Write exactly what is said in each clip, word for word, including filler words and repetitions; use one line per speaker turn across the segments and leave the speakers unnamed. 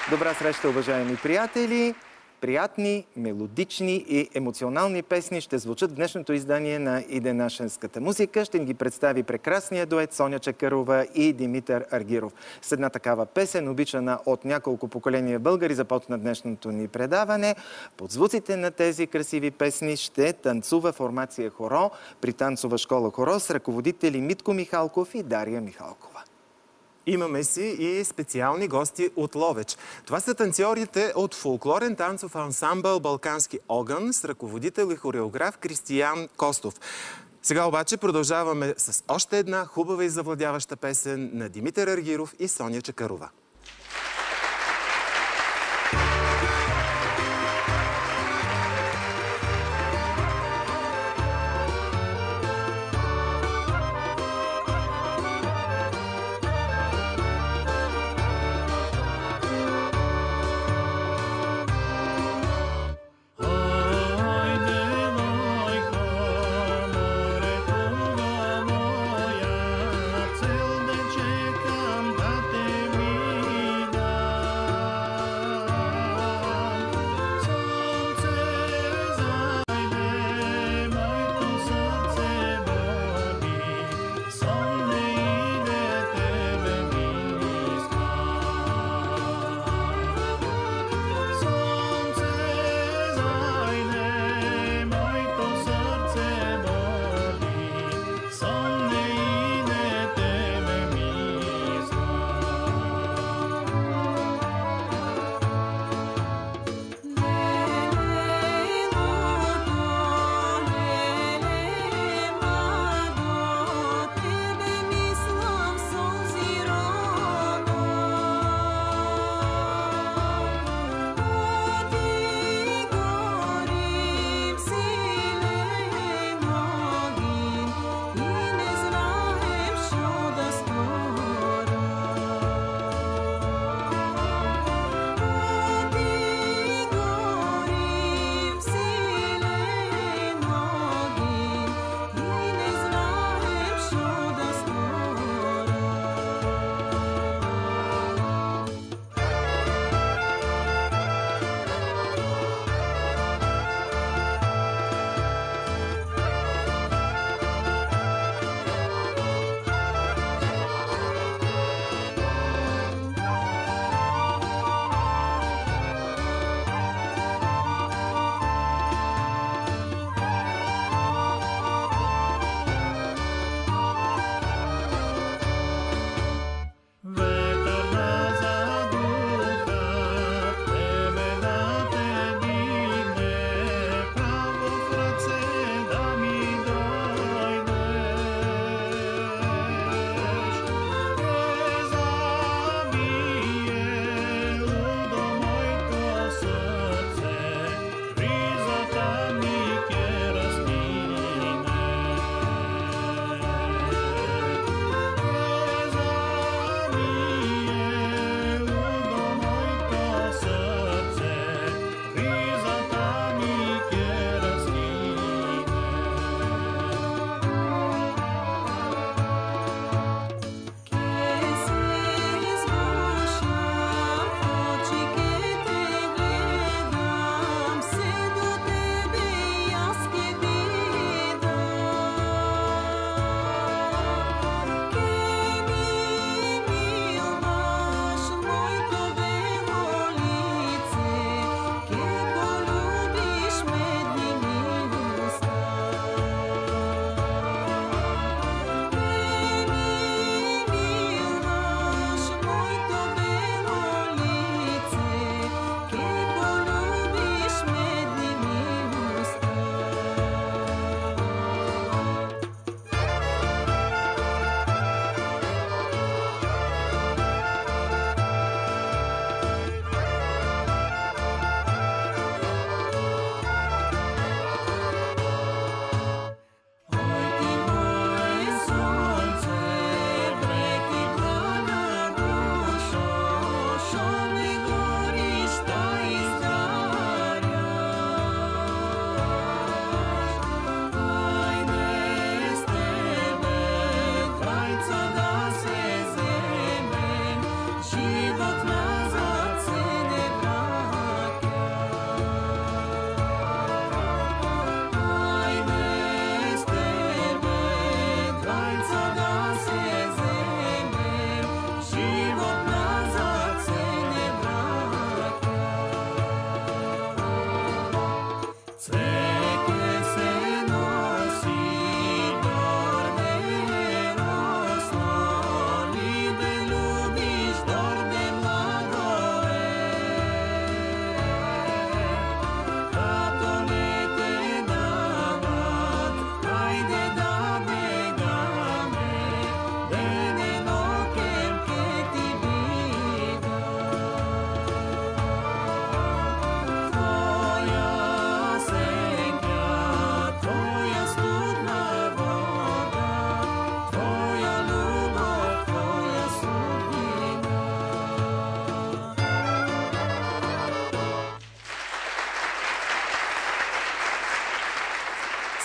Добра среща, уважаеми приятели! Приятни, мелодични и емоционални песни ще звучат в днешното издание на Иде нашенската музика. Ще ни ги представи прекрасния дует Соня Чакърова и Димитър Аргиров. С една такава песен, обичана от няколко поколения българи, започна днешното ни предаване. Под звуците на тези красиви песни ще танцува формация Хоро при танцова школа Хоро с ръководители Митко Михалков и Дария Михалкова.
Имаме си и специални гости от Ловеч. Това са танцорите от фолклорен танцов ансамбъл Балкански огън с ръководител и хореограф Кристиян Костов. Сега обаче продължаваме с още една хубава и завладяваща песен на Димитър Аргиров и Соня Чакърова.
Чекам да те ми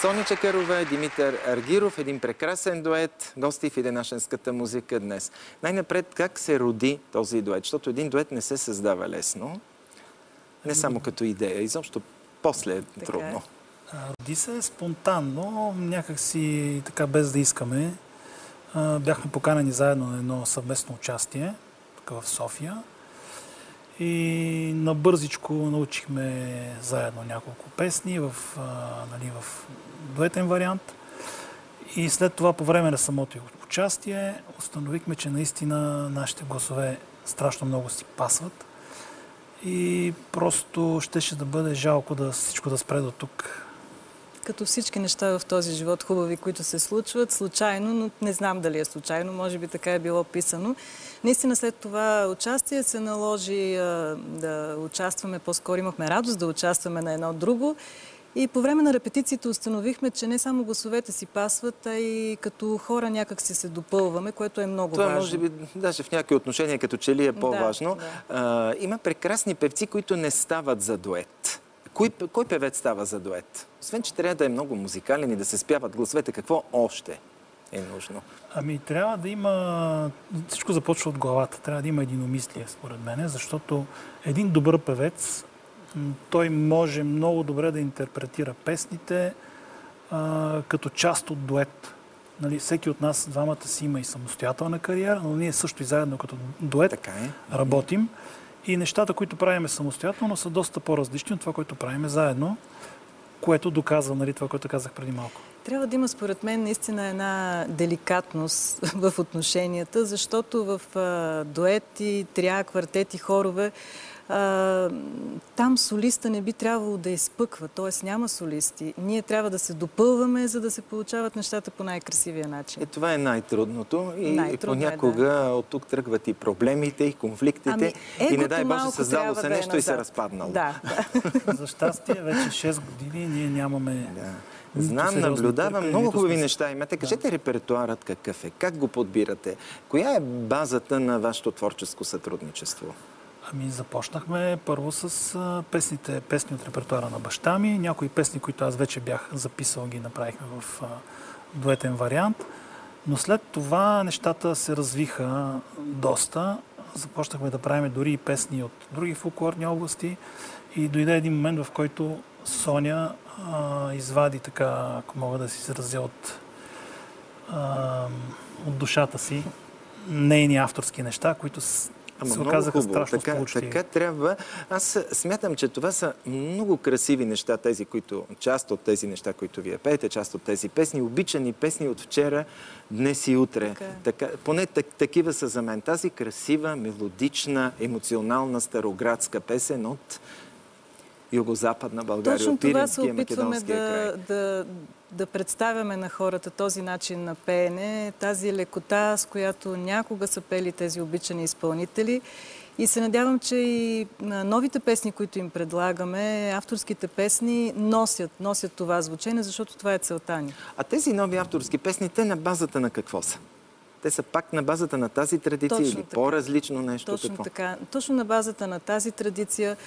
Соня Чакърова, Димитър Аргиров, един прекрасен дует, гости в Иденашенската музика днес. Най-напред, как се роди този дует? Защото един дует не се създава лесно, не само като идея, изобщо после е трудно.
Роди се спонтанно, някакси така без да искаме. Бяхме поканени заедно на едно съвместно участие, така в София. И набързичко научихме заедно няколко песни в, а, нали, в дуетен вариант. И след това, по време на самото участие, установихме, че наистина нашите гласове страшно много си пасват. И просто щеше да бъде жалко да всичко да спре до тук.
Като всички неща в този живот, хубави, които се случват, случайно, но не знам дали е случайно, може би така е било писано. Наистина след това участие се наложи а, да участваме, по-скоро имахме радост да участваме на едно друго. И по време на репетициите установихме, че не само гласовете си пасват, а и като хора някак си се допълваме, което е много
Това
важно.
може би даже в някои отношения като че ли е по-важно.
Да, да.
Има прекрасни певци, които не стават за дует. Кой, кой певец става за дует? Освен, че трябва да е много музикален и да се спяват гласовете, какво още е нужно?
Ами трябва да има... Всичко започва от главата. Трябва да има единомислие, според мен, защото един добър певец, той може много добре да интерпретира песните а, като част от дует. Нали, всеки от нас, двамата си има и самостоятелна кариера, но ние също и заедно като дует
така е.
Работим. И нещата, които правиме самостоятелно, са доста по-различни от това, което правиме заедно, което доказва, нали, това, което казах преди малко.
Трябва да има, според мен, наистина една деликатност в отношенията, защото в а, дуети, трия, квартети, хорове, а, там солиста не би трябвало да изпъква, т.е. няма солисти. Ние трябва да се допълваме, за да се получават нещата по най-красивия начин.
Е, това е най-трудното и
Най-трудно
понякога
е, да.
От тук тръгват и проблемите, и конфликтите.
Ами,
и не дай Боже, създало се
да
нещо
е
и се
назад.
разпаднало.
Да, да.
За щастие, вече шест години ние нямаме...
Да. Знам, наблюдавам много хубави неща имате. Кажете,
да.
Репертуарът какъв е? Как го подбирате? Коя е базата на вашето творческо сътрудничество?
Ами започнахме първо с а, песните, песни от репертуара на баща ми. Някои песни, които аз вече бях записал, ги направихме в а, дуетен вариант. Но след това нещата се развиха доста. Започнахме да правим дори и песни от други фолклорни области. И дойде един момент, в който Соня а, извади така, ако мога да си изразя от, а, от душата си, нейни авторски неща, които
Ама
се
много
оказаха
хубаво.
страшно
Така,
сполучливи.
така трябва. Аз смятам, че това са много красиви неща, тези, които, част от тези неща, които вие пеете, част от тези песни, обичани песни от вчера, днес и утре.
Така.
Така, поне так, такива са за мен. Тази красива, мелодична, емоционална, староградска песен от югозападна България,
Точно
от
това се
Пиринския,
опитваме
Македонския
да,
край.
да, да представяме на хората този начин на пеене, тази лекота, с която някога са пели тези обичани изпълнители. И се надявам, че и новите песни, които им предлагаме, авторските песни носят, носят това звучение, защото това е целта ни.
А тези нови авторски песни, те на базата на какво са? Те са пак на базата на тази традиция
Точно
или
така.
по-различно нещо?
Точно
какво?
така. Точно на базата на тази традиция.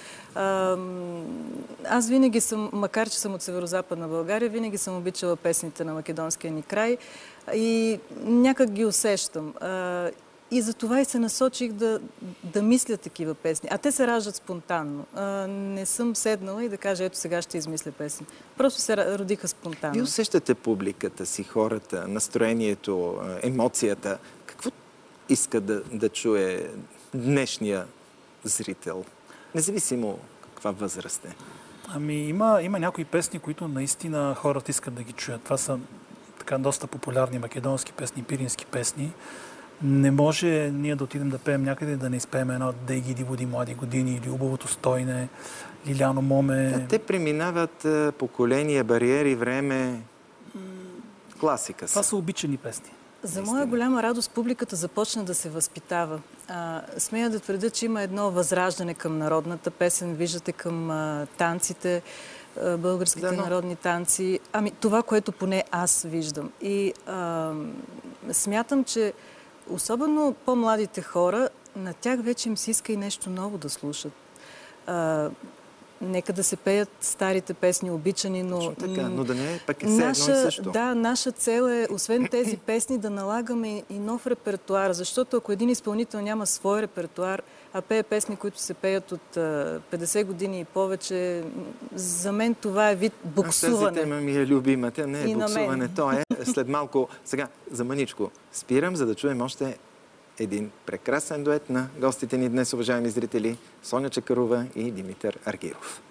Аз винаги съм, макар че съм от Северозападна България, винаги съм обичала песните на македонския ни край и някак ги усещам. И за това и се насочих да, да мисля такива песни. А те се раждат спонтанно. А, не съм седнала и да кажа, ето сега ще измисля песни. Просто се родиха спонтанно.
Вие усещате публиката си, хората, настроението, емоцията. Какво иска да, да чуе днешния зрител? Независимо каква възраст е.
Ами има, има някои песни, които наистина хората искат да ги чуят. Това са така доста популярни македонски песни, пирински песни. Не може ние да отидем да пеем някъде да не изпеем едно "Дей ги води млади години" или "Убавото стойне", "Лиляно моме".
А те преминават а, поколения, бариери, време. Класика са.
Това са обичани песни.
За моя голяма радост публиката започна да се възпитава. А, смея да твърдя, че има едно възраждане към народната песен. Виждате към а, танците, а, българските
Да, но...
народни танци. Ами това, което поне аз виждам. И а, смятам, че особено по-младите хора, на тях вече им се иска и нещо ново да слушат. А, нека да се пеят старите песни, обичани, но...
Точно така, но да не е пък е все едно и също.
Да, наша цел е, освен тези песни, да налагаме и нов репертуар, защото ако един изпълнител няма свой репертуар, а пее песни, които се пеят от петдесет години и повече, за мен това е вид буксуване.
Аз тази тема ми е любимата, не е
и
буксуване, то е след малко. Сега, за мъничко, спирам, за да чуем още един прекрасен дует на гостите ни днес, уважаеми зрители, Соня Чакърова и Димитър Аргиров.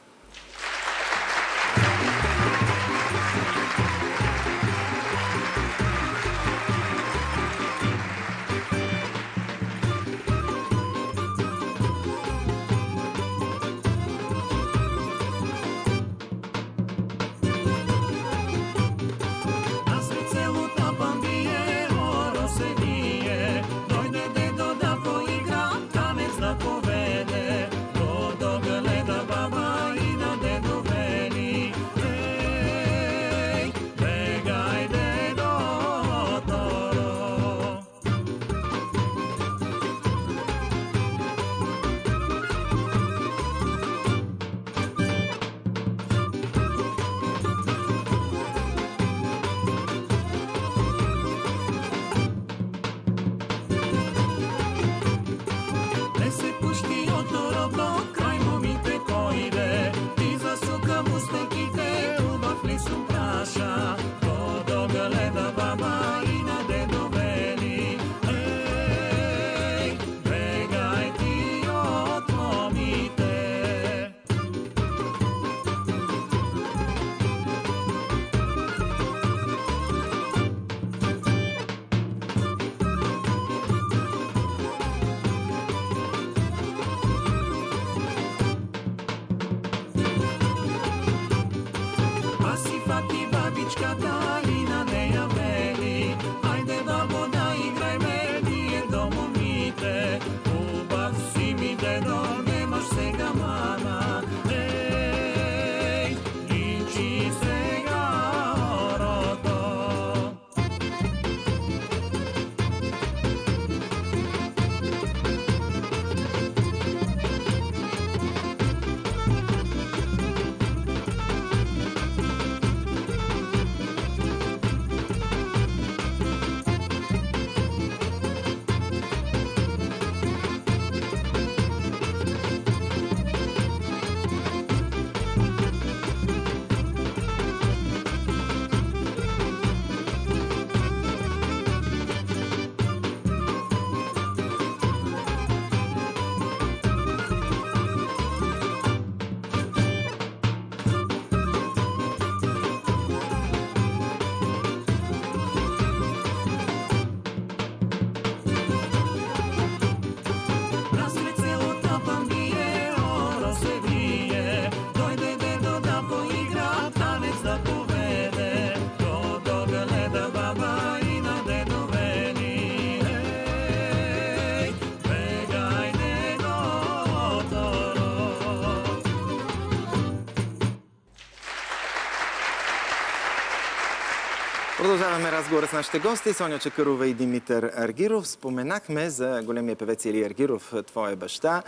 Продължаваме разговора с нашите гости, Соня Чакърова и Димитър Аргиров. Споменахме за големия певец Илия Аргиров, твоя баща.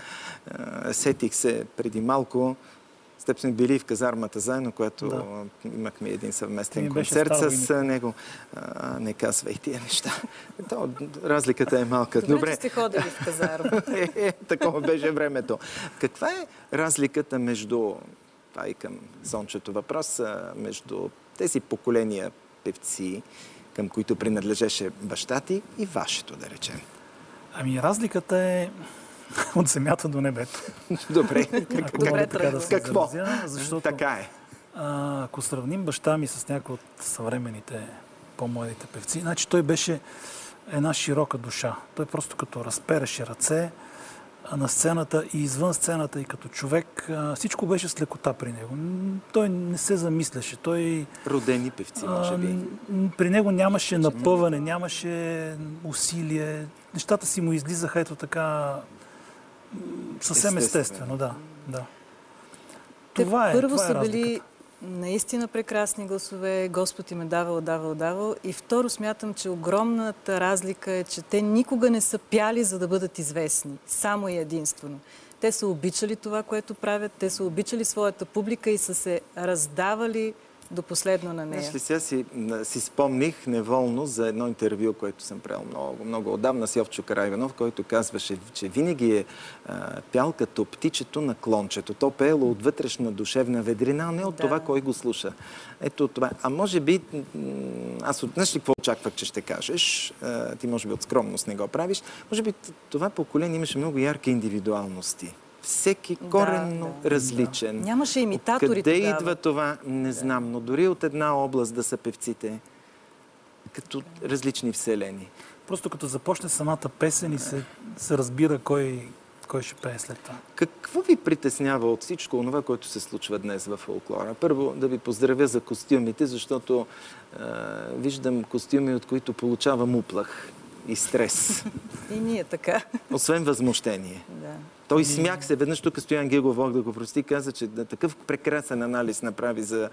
Сетих се преди малко. С теб сме били в казармата заедно, когато да. имахме един съвместен концерт с него. А, не казвай тия неща. То, разликата е малка.
Добре, Добре. че сте ходили в казарма.
е, е, такова беше времето. Каква е разликата между, това и към Сончето въпрос, между тези поколения певци, към които принадлежеше баща ти и вашето, да речем?
Ами разликата е от земята до небето.
Добре.
Ако Добре, така да се
Какво?
Заразя, защото,
така е.
А, ако сравним баща ми с някои от съвременните по-младите певци, значи той беше една широка душа. Той просто като разпереше ръце на сцената и извън сцената и като човек, всичко беше с лекота при него. Той не се замисляше. Той,
Родени певци, може би.
При него нямаше напъване, нямаше усилие. Нещата си му излизаха ето така съвсем естествено. естествено да, да. Това е,
първо
това е
са
разликата.
били наистина прекрасни гласове, Господ им е давал, давал, давал. И второ, смятам, че огромната разлика е, че те никога не са пяли, за да бъдат известни. Само и единствено. Те са обичали това, което правят, те са обичали своята публика и са се раздавали до последно на нея.
Знаеш ли, сега си, си спомних неволно за едно интервю, което съм правил много, много отдавна с Йовчо Карайванов, който казваше, че винаги е а, пял като птичето на клончето. То пеело от вътрешна душевна ведрина, а не от
Да.
това, кой го слуша. Ето това. А може би, аз от знаеш ли какво очаквах, че ще кажеш? А, ти може би от скромност не го правиш. Може би това поколение имаше много ярки индивидуалности. Всеки коренно
да.
различен.
Нямаше имитатори
Къде
тогава.
идва това? Не знам, но дори от една област да са певците, като различни вселени.
Просто като започне самата песен и се, се разбира кой, кой ще пее след това.
Какво ви притеснява от всичко това, което се случва днес във фолклора? Първо да ви поздравя за костюмите, защото е, виждам костюми, от които получавам уплах и стрес.
И ние така.
Освен възмущение.
Да.
Той смях се. Веднъж тук Стоян Гегов, Бог да го прости, каза, че да, такъв прекрасен анализ направи за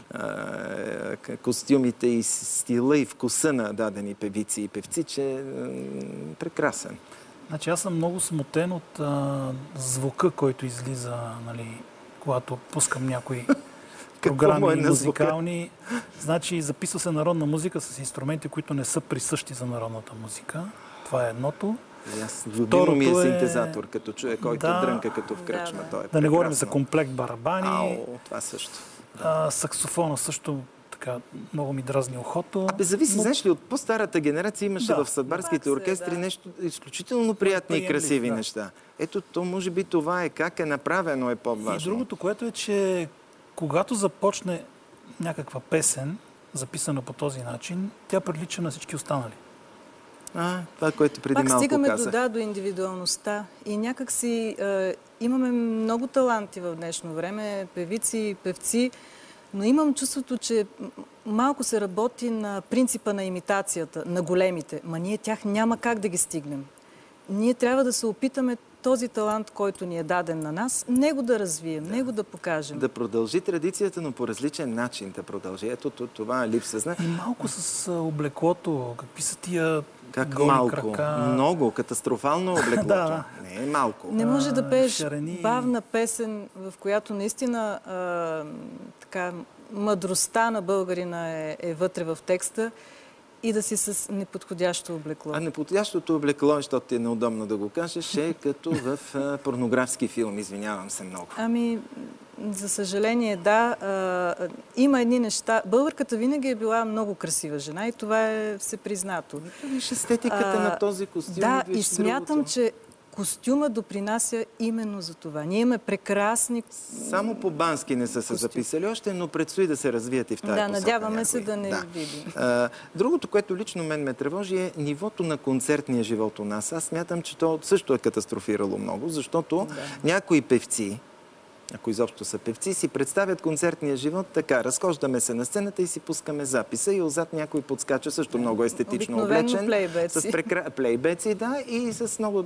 а, костюмите и стила и вкуса на дадени певици и певци, че е прекрасен.
Значи аз съм много смутен от а, звука, който излиза, нали, когато пускам някои програми
е на звука?
музикални. Значи записва се народна музика с инструменти, които не са присъщи за народната музика. Това е едното.
Любимо ми е
Второто е-
синтезатор, като чуе, който
Да.
дрънка като в кръчма.
Да, да.
Той е
Да не говорим за
прекрасно.
комплект барабани.
Ау, това също.
А, саксофона също така много ми дразни ухото.
Бе, зависи,
Но-
знаеш ли, от по-старата генерация имаше
Да.
в съдбарските
Пак се,
оркестри
да.
нещо изключително приятни и
Приемлив,
красиви
да.
неща. Ето, то може би това е как е направено е
И
по-важно.
другото, което е, че когато започне някаква песен, записана по този начин, тя прилича на всички останали.
А, това, което преди
Пак
малко
стигаме
казах.
до, да, до индивидуалността. И някак си е, имаме много таланти в днешно време, певици, певци, но имам чувството, че м- малко се работи на принципа на имитацията, на големите. Ма ние тях няма как да ги стигнем. Ние трябва да се опитаме този талант, който ни е даден на нас, него да развием, да. него да покажем.
Да продължи традицията, но по различен начин да продължи. Ето това липса. Зна...
И малко с а, облеклото, какви са тия
Как
голни
малко?
крака.
Много, катастрофално облеклото.
Да, да.
Не е малко.
Не може да
А,
пееш
шарени.
бавна песен, в която наистина а, така, мъдростта на българина е, е вътре в текста и да си с неподходящо облекло.
А неподходящото облекло, защото ти е неудобно да го кажеш, е като в а, порнографски филм. Извинявам се много.
Ами, за съжаление, да. А, има едни неща. Българката винаги е била много красива жена и това е всепризнато.
Виж естетиката
А,
на този костюм.
Да,
виж
и смятам,
другото.
че костюма допринася именно за това. Ние имаме прекрасни...
Само по Бански не са се
Костюм.
записали още, но предстои да се развият и в тази
Да,
посока
надяваме се
някои.
да не видим.
А, другото, което лично мен ме тревожи, е нивото на концертния живот у нас. Аз смятам, че то също е катастрофирало много, защото някои певци, ако изобщо са певци, си представят концертния живот така. Разхождаме се на сцената и си пускаме записа и отзад някой подскача също много естетично
Обикновено
облечен.
плейбеци.
С прекра... плейбеци, да, и с много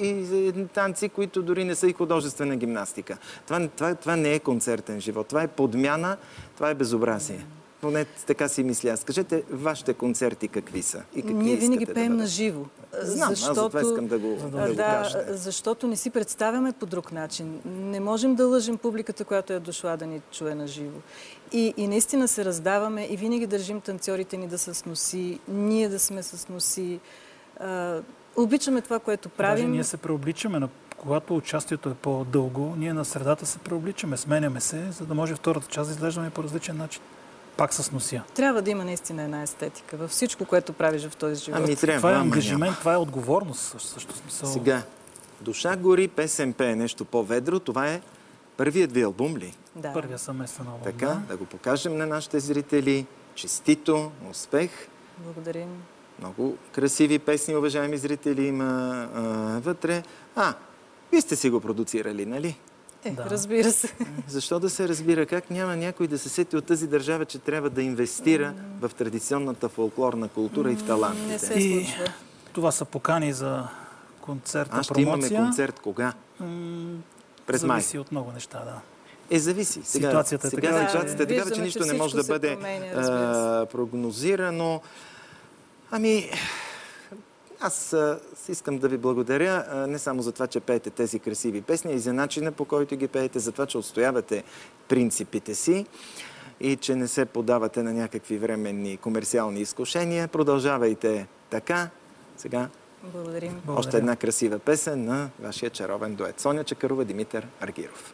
и танци, които дори не са и художествена гимнастика. Това, това, това не е концертен живот. Това е подмяна, това е безобразие. Поне така си мисля. аз. Кажете, вашите концерти какви са? И какви
Ние винаги
искате
пеем
да
на
бъдат?
живо.
Знам, аз затова искам да го, да
А,
го
да,
кажете.
защото не си представяме по друг начин. Не можем да лъжим публиката, която е дошла да ни чуе на живо. И, и наистина се раздаваме и винаги държим танцорите ни да са с носи, ние да сме с носи. А, обичаме това, което правим.
Даже ние се преобличаме, на, когато участието е по-дълго, ние на средата се преобличаме, сменяме се, за да може втората част да изглеждаме по различен начин. Пак с носия.
Трябва да има наистина една естетика във всичко, което правиш в този живот.
Ами трябва,
Това е
ама няма.
ангажимент, това е отговорност. Също, също смисъл.
Сега, Душа гори, песен пее нещо по-ведро. Това е първият ви албум ли?
Да.
Първия съместен албум.
Така,
да.
да го покажем на нашите зрители. Честито, успех.
Благодарим.
Много красиви песни, уважаеми зрители, има а, вътре. А, вие сте си го продуцирали, нали?
Е,
Да.
разбира се.
Защо да се разбира? Как няма някой да се сети от тази държава, че трябва да инвестира в традиционната фолклорна култура и в
Не
талантите?
се
И
случва.
това са покани за концертна
А ще
промоция.
имаме концерт кога?
М,
През май.
Зависи от много неща, да.
Е, зависи. Сега,
Ситуацията е
сега
такава,
ситуацията е
че-
такава, че
виждаме,
нищо
че
не може
всичко
да
се
бъде
променя, разбира се.
а, прогнозирано. Ами, Аз а, искам да ви благодаря а, не само за това, че пеете тези красиви песни, а и за начина, по който ги пеете, за това, че отстоявате принципите си и че не се подавате на някакви временни комерциални изкушения. Продължавайте така. Сега
Благодарим.
още една красива песен на вашия чаровен дует. Соня Чакърова, Димитър Аргиров.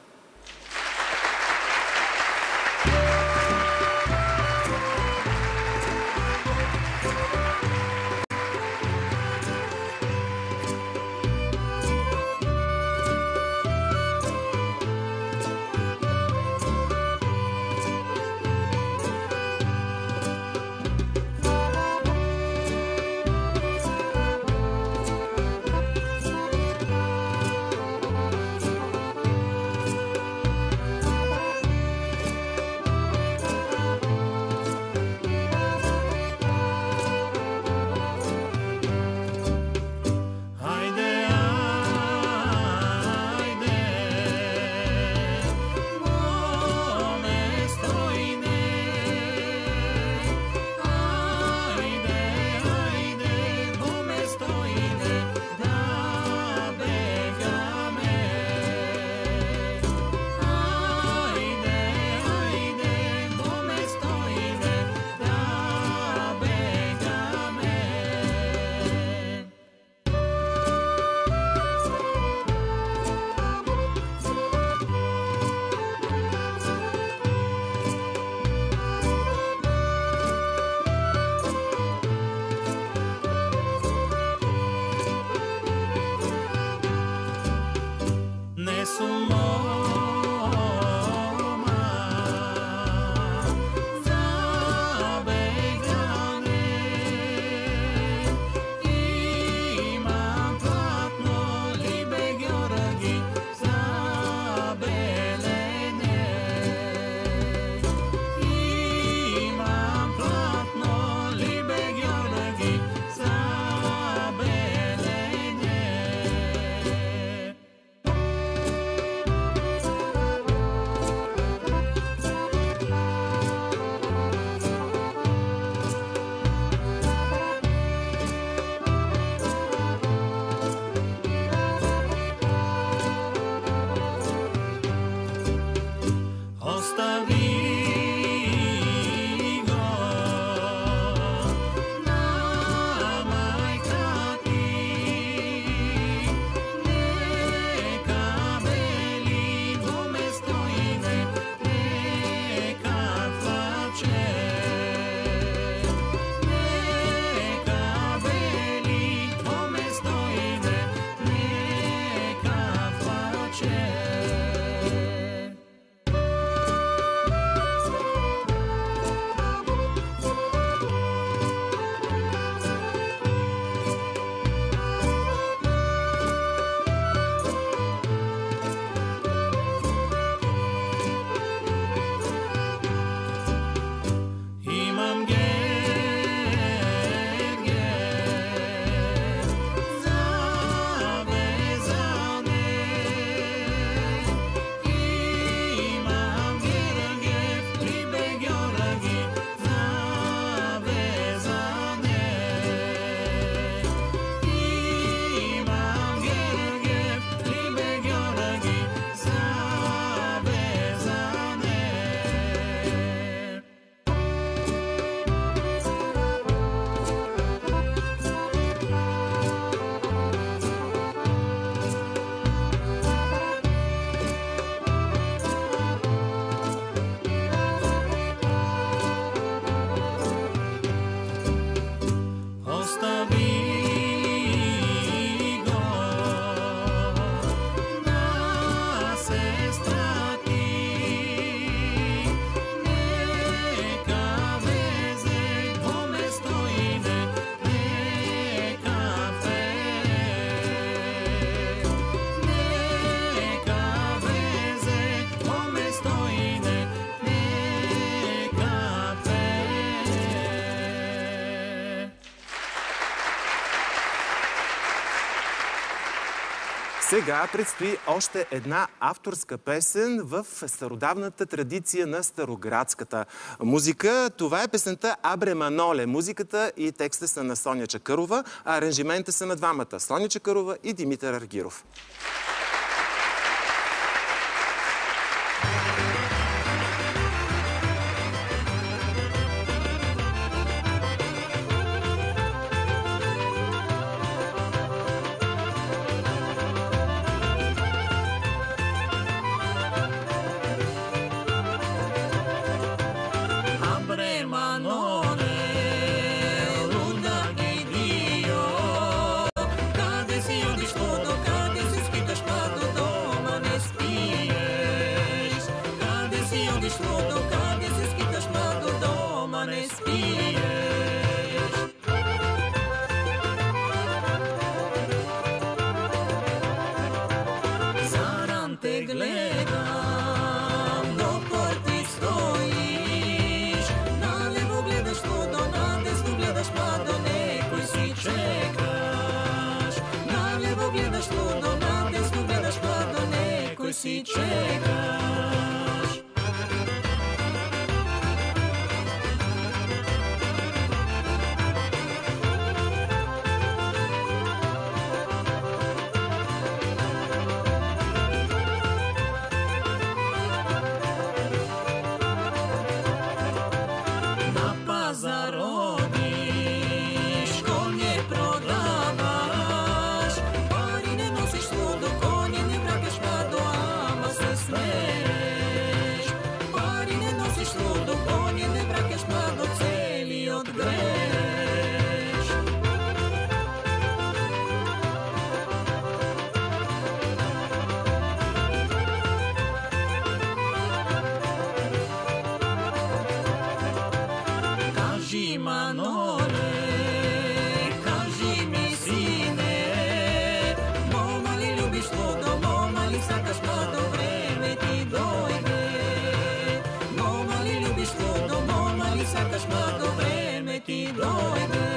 Сега предстои още една авторска песен в стародавната традиция на староградската музика. Това е песента Абре Маноле. Музиката и текста са на Соня Чакърова, а аранжимента са на двамата – Соня Чакърова и Димитър Аргиров.
Si čekaš. Na pazar odiš, konje prodavaš, pari ne nosiš svuda, konje ne vragaš mlado, ama se smeješ. Pari ne nosiš svuda, konje ne vragaš mlado, celi odgreš. Kaži Manole, kaži mi sine, moma li ljubiš ludo, moma li sakaš mlado, vreme ti dojde. Moma li ljubiš ludo, moma li sakaš mlado, vreme ti dojde.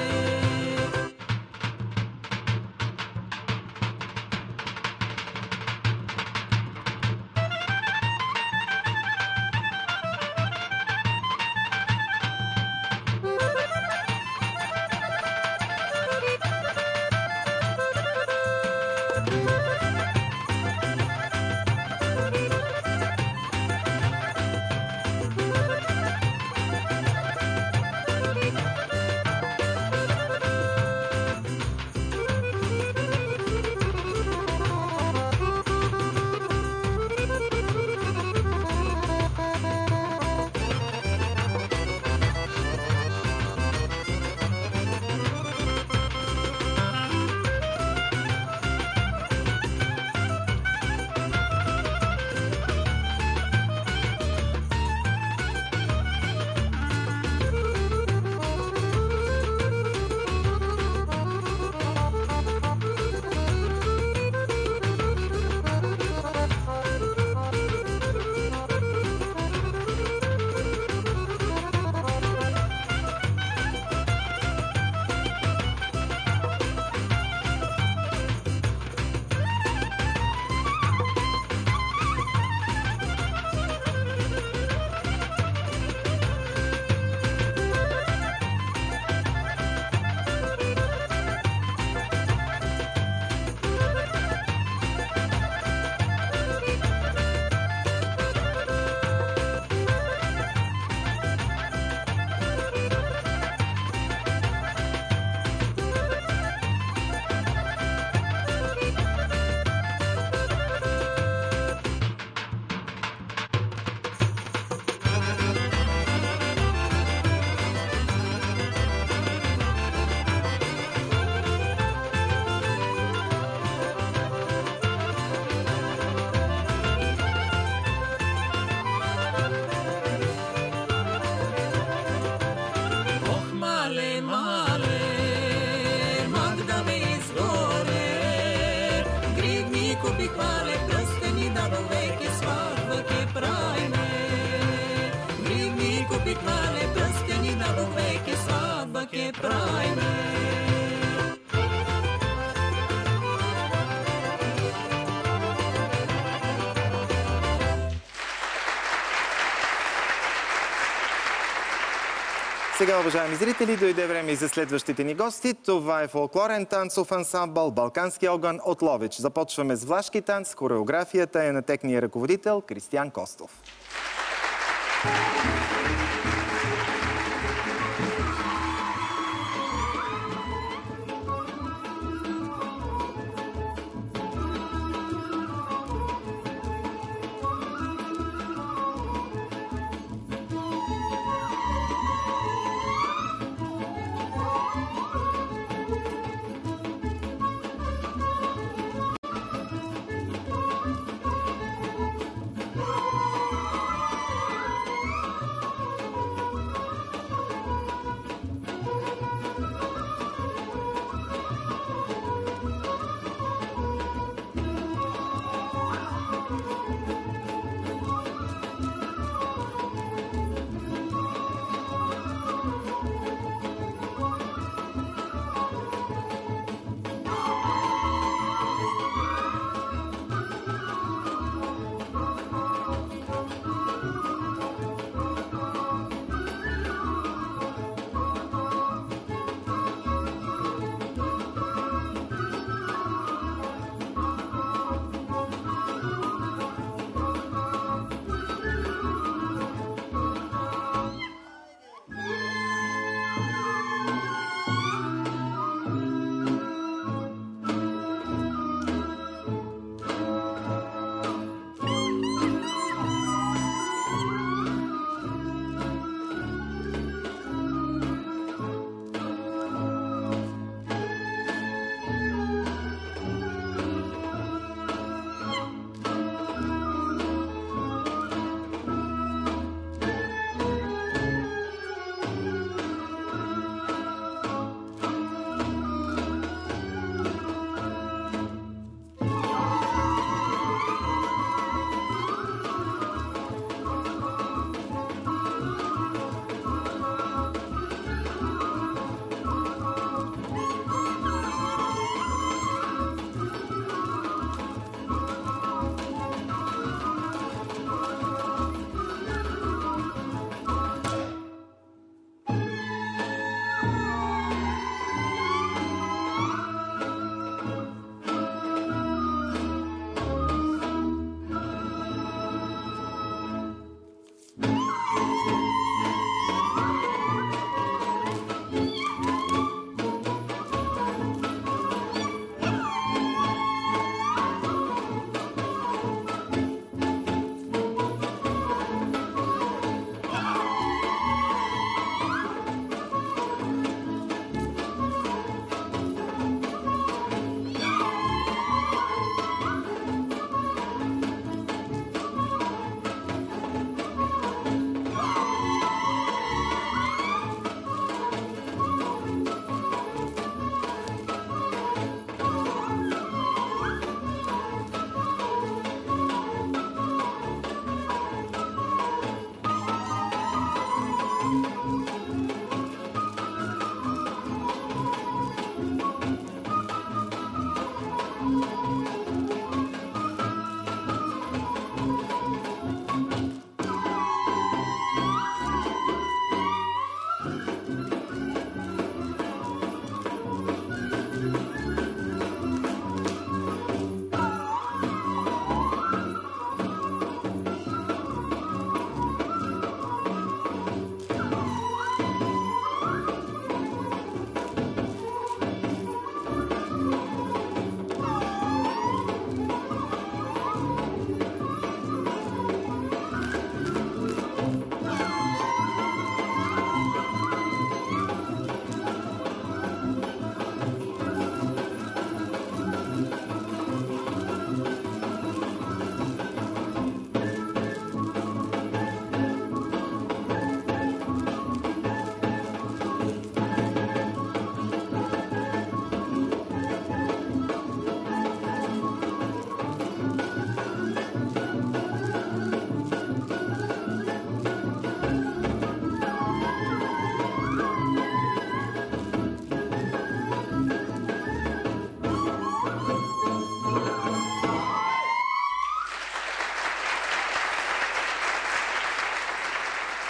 Сега, уважаеми зрители, дойде време и за следващите ни гости. Това е фолклорен танцов ансамбъл «Балкански огън» от Ловеч. Започваме с влашки танц. Хореографията е на техния ръководител Кристиян Костов.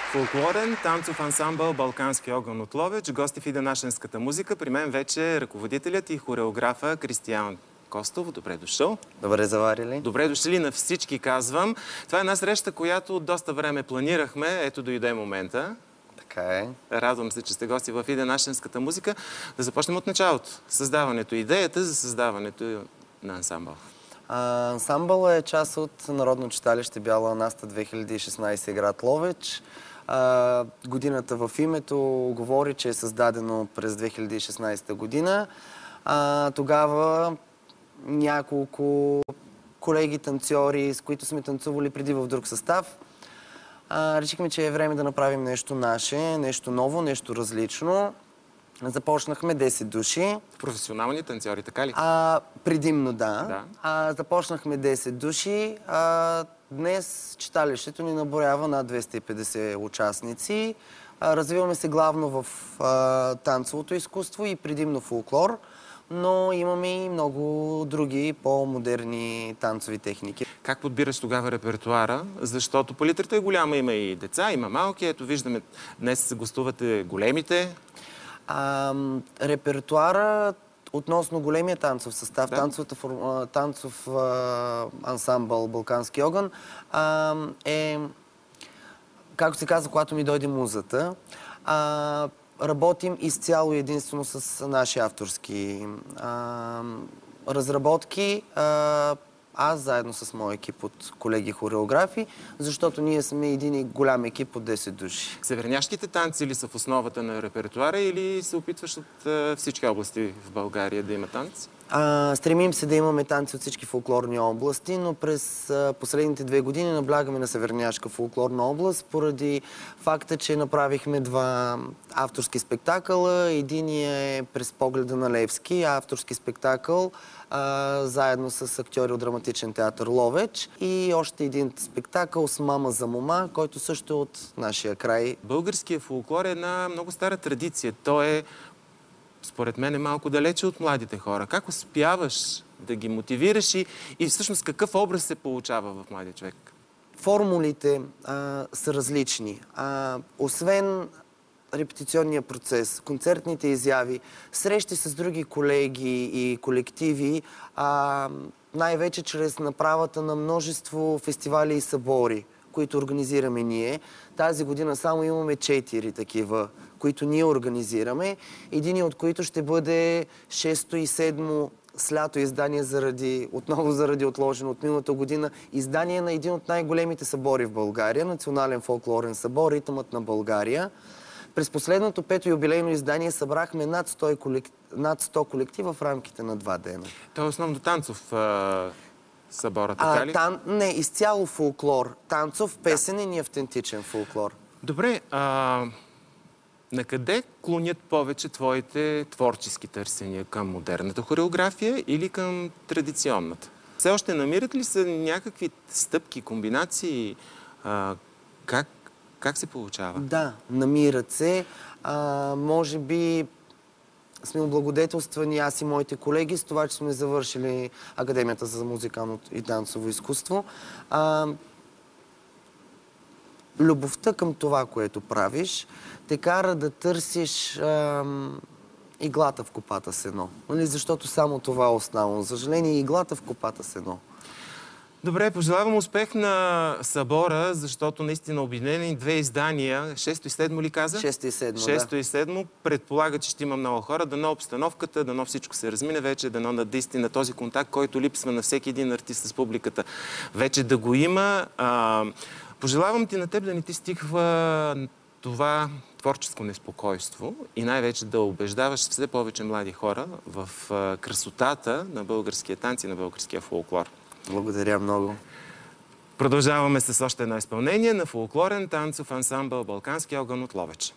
Фолклорен танцов ансамбъл Балкански огън от Ловеч. Гости в Иденашенската музика. При мен вече е ръководителят и хореографа Кристиян Костов. Добре дошъл.
Добре заварили.
Добре дошли на всички, казвам. Това е една среща, която от доста време планирахме. Ето дойде момента.
Така е.
Радвам се, че сте гости в Иденашенската музика. Да започнем от началото. Създаването, идеята за създаването на ансамбъл.
А, ансамбъл е част от Народно читалище Бяла Анаста две хиляди и шестнадесета, град Ловеч. А, годината в името говори, че е създадено през две хиляди и шестнадесета година. А, тогава няколко колеги танцори, с които сме танцували преди в друг състав, а, решихме, че е време да направим нещо наше, нещо ново, нещо различно. Започнахме десет души.
Професионални танцори, така ли?
А, предимно, да.
Да.
А, започнахме десет души. А, днес читалището ни наброява над двеста и петдесет участници. А, развиваме се главно в а, танцовото изкуство и предимно фолклор, но имаме и много други по-модерни танцови техники.
Как подбираш тогава репертуара? Защото палитрата е голяма, има и деца, има малки. Ето виждаме, днес гостувате големите.
А, репертуара относно големия танцов състав,
Да.
танцовата форм... танцов а, ансамбъл Балкански огън а, е, както се казва, когато ми дойде музата. А, работим изцяло единствено с наши авторски а, разработки. А, аз заедно с моя екип от колеги хореографи, защото ние сме един голям екип от десет души.
Северняшките танци ли са в основата на репертуара или се опитваш от а, всички области в България да има танци?
А, стремим се да имаме танци от всички фолклорни области, но през а, последните две години наблягаме на Северняшка фолклорна област, поради факта, че направихме два авторски спектакъла. Единият е През погледа на Левски, авторски спектакъл, а, заедно с актьори от Драматичен театър Ловеч, и още един спектакъл с Мама за мома, който също е от нашия край.
Българският фолклор е една много стара традиция. Той е, според мен, е малко далече от младите хора. Как успяваш да ги мотивираш и, и всъщност какъв образ се получава в младия човек?
Формулите а, са различни. А, освен репетиционния процес, концертните изяви, срещи с други колеги и колективи, а, най-вече чрез направата на множество фестивали и събори, които организираме ние. Тази година само имаме четири такива, които ние организираме. Един от които ще бъде шесто и седмо с лято издание, заради, отново заради отложено от миналата година, издание на един от най-големите събори в България, Национален фолклорен събор, Ритъмът на България. През последното пето юбилейно издание събрахме над сто, колек... над сто колектива в рамките на два дена.
Той е основно танцов а, събора, така
А,
ли?
тан... Не, изцяло фолклор. Танцов, песенен и автентичен фолклор.
Добре, а, на къде клонят повече твоите творчески търсения? Към модерната хореография или към традиционната? Все още намират ли са някакви стъпки, комбинации? А, как, как се получава?
Да, намират се. А, може би сме облагодетелствани аз и моите колеги с това, че сме завършили Академията за музикално и танцово изкуство. А, любовта към това, което правиш, те кара да търсиш ам, иглата в копата сено. Нали? Защото само това е останало. За съжаление, иглата в копата сено.
Добре, пожелавам успех на събора, защото наистина обединени две издания, шесто и седмо ли каза?
Шесто и седмо,
Шесто
да.
и седмо предполага, че ще има много хора, дано обстановката, дано всичко се размине вече, дано на наистина този контакт, който липсва на всеки един артист с публиката, вече да го има. А, пожелавам ти на теб да не ти стигва това творческо неспокойство и най-вече да убеждаваш все повече млади хора в а, красотата на българския танц и на българския фолклор.
Благодаря много.
Продължаваме с още едно изпълнение на фолклорен танцов ансамбъл Балкански огън от Ловеч.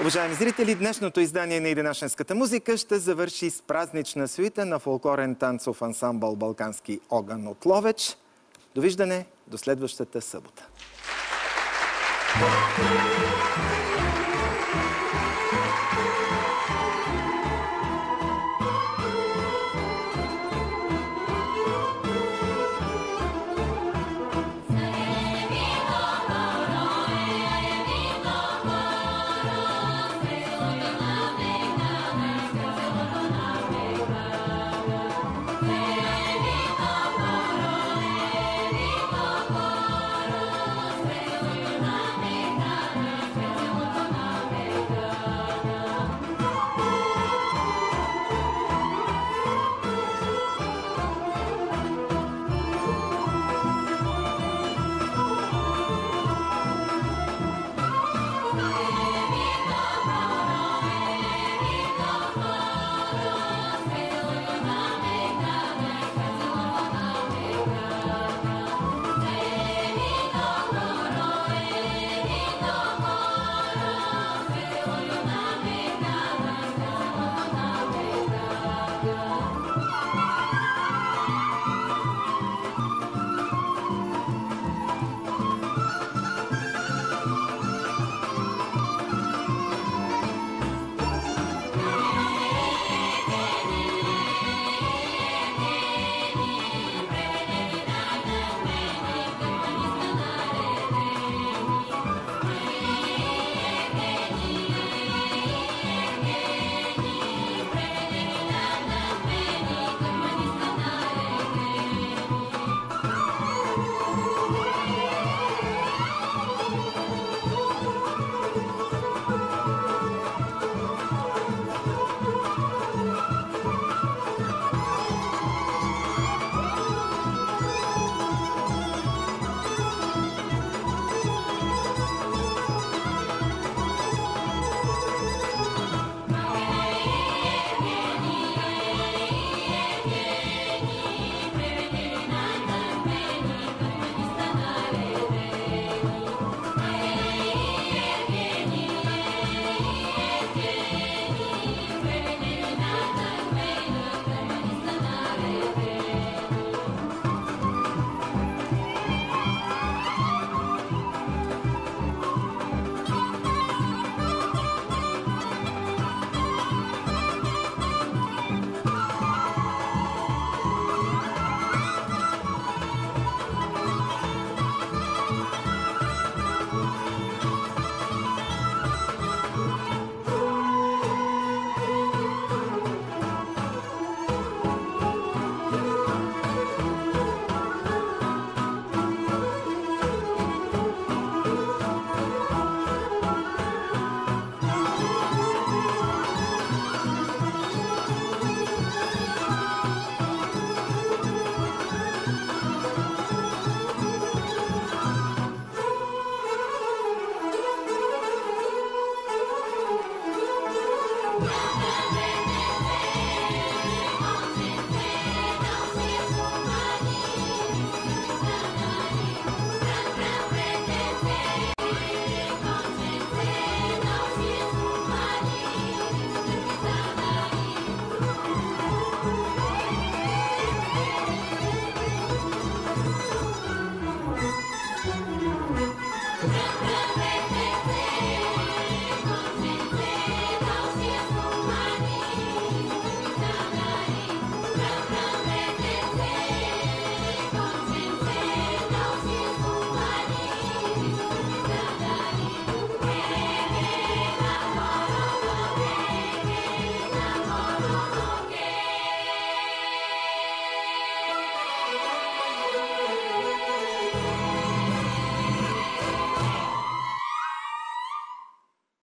Уважаеми зрители, днешното издание на Иденашенската музика ще завърши с празнична суита на фолклорен танцов ансамбъл Балкански огън от Ловеч. Довиждане до следващата събота.
Thank you.